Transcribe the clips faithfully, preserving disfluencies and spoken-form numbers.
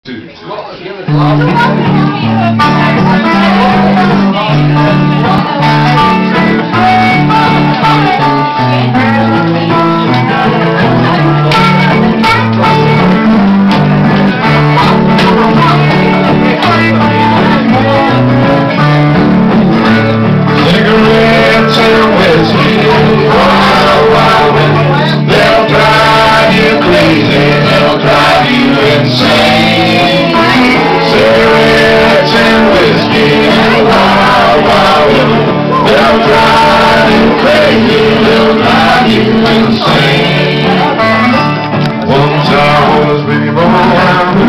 Cigarettes and whiskey, wild, wild women. They'll drive you crazy, they'll drive you insane. Cigarettes and whiskey, wild, wild women. They'll drive you crazy, they'll drive you insane. Once I was baby boy, I'm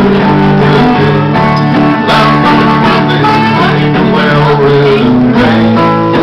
well-written name.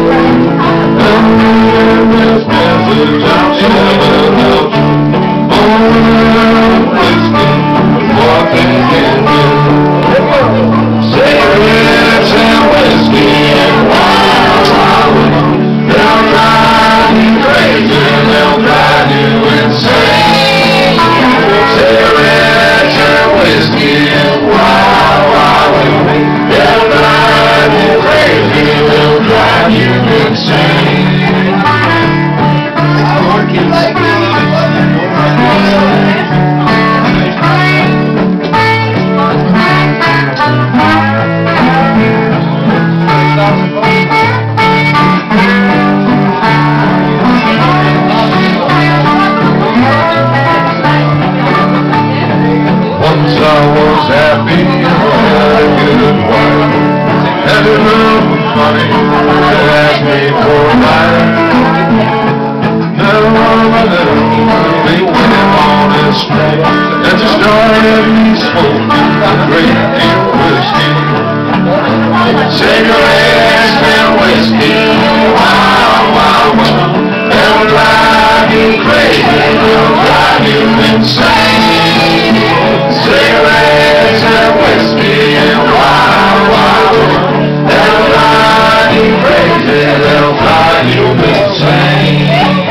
This message I'll share about you. Oh, whiskey, what they can do. Cigarettes and whiskey and wild, wild women. They'll drive you crazy, they'll drive you insane. Cigarettes and whiskey and wild, wild women. They'll drive you crazy, they'll drive you insane. Once I was happy, I had a good wife. Had enough money to ask me for a ride. Now I'm a little big winning on his street, and just started me smoking a great deal of whiskey. Cigarettes and whiskey, wild, wild woman. They'll drive you crazy, they'll drive you insane. Cigarettes and whiskey and wild, wild woman. They'll drive you crazy, they'll drive you insane.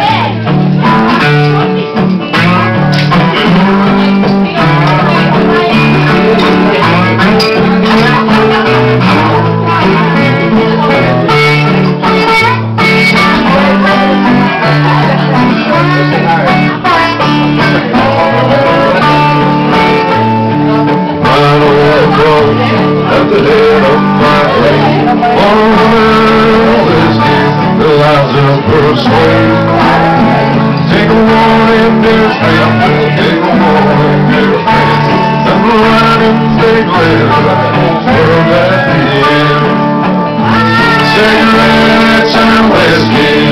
At the head of my plate, oh, whiskey, the lives of persuade. Take a warning, dear friend, take a warning, dear friend. And the riding big lead for that end. Cigarettes and whiskey